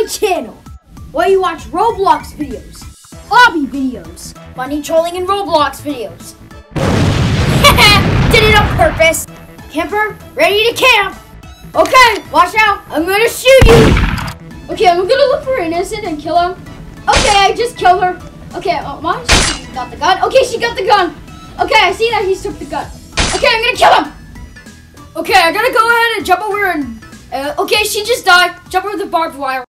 channel, where you watch Roblox videos, obby videos, funny trolling and Roblox videos. Did it on purpose. Camper, ready to camp. Okay, watch out. I'm gonna shoot you. Okay, I'm gonna look for innocent and kill him. Okay, I just killed her. Okay, Mom, she got the gun. Okay, she got the gun. Okay, I see that he took the gun. Okay, I'm gonna kill him. Okay, I gotta go ahead and jump over and... okay, she just died. Jump over the barbed wire.